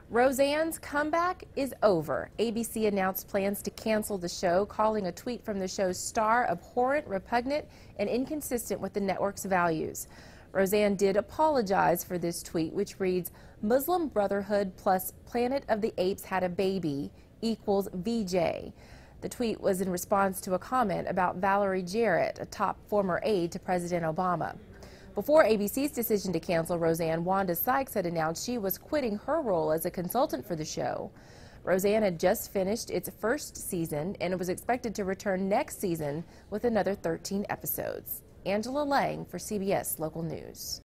Roseanne's comeback is over. ABC announced plans to cancel the show, calling a tweet from the show's star abhorrent, repugnant, and inconsistent with the network's values. Roseanne did apologize for this tweet, which reads, "Muslim Brotherhood plus Planet of the Apes had a baby equals VJ." The tweet was in response to a comment about Valerie Jarrett, a top former aide to President Obama. Before ABC's decision to cancel Roseanne, Wanda Sykes had announced she was quitting her role as a consultant for the show. Roseanne had just finished its first season and was expected to return next season with another 13 episodes. Angela Lang for CBS Local News.